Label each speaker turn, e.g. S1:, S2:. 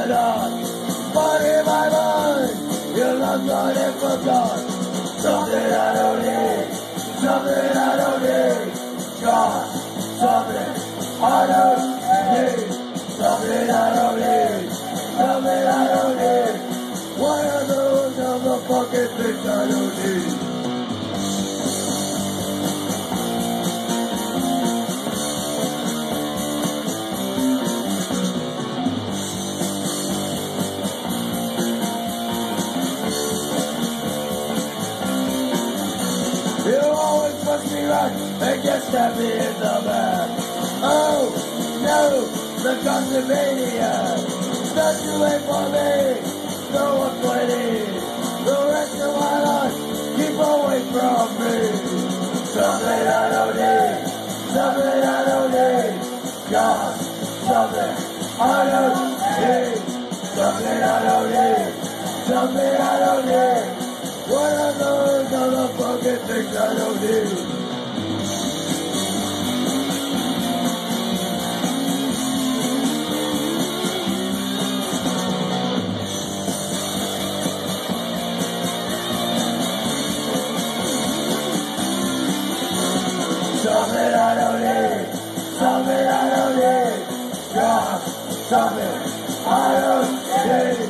S1: done. But in my mind, your love's gone and forgot. Something I don't need, something I don't need. God, something I don't need, something I don't need, something I don't need. One of those motherfucking things I don't need. You always must be right and get stabbed me in the back. Oh, no, the condominium. Not too late for me, no one's waiting. The rest of my life, keep away from me. Something I don't need, something I don't need. God, something I don't need, something I don't need, something I don't need. What are those motherfucking things I don't need? Something I don't need, something I don't need. God, something I don't need.